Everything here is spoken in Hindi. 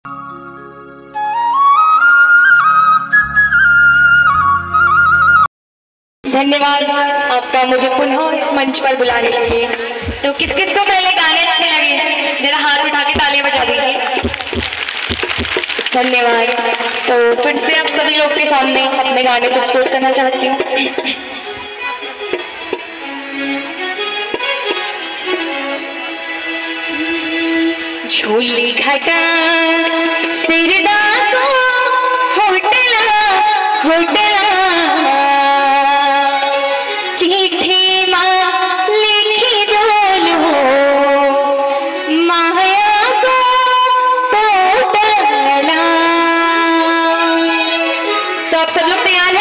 धन्यवाद आपका मुझे पुनः इस मंच पर बुलाने के लिए। तो किस किस को पहले गाने अच्छे लगे, जरा हाथ उठा के तालियां बजा दीजिए। धन्यवाद। तो फिर से आप सभी लोग के सामने अपने गाने प्रस्तुत करना चाहती हूँ। झोली घटा सिरदा को होटला होटला चिट्ठी माँ लिखी बोलो माया को पोटला। तो आप सब लोग तैयार